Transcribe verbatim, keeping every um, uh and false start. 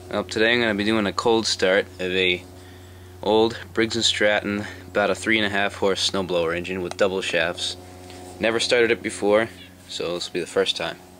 Well, today I'm going to be doing a cold start of a old Briggs and Stratton, about a three and a half horse snowblower engine with double shafts. Never started it before, so this will be the first time.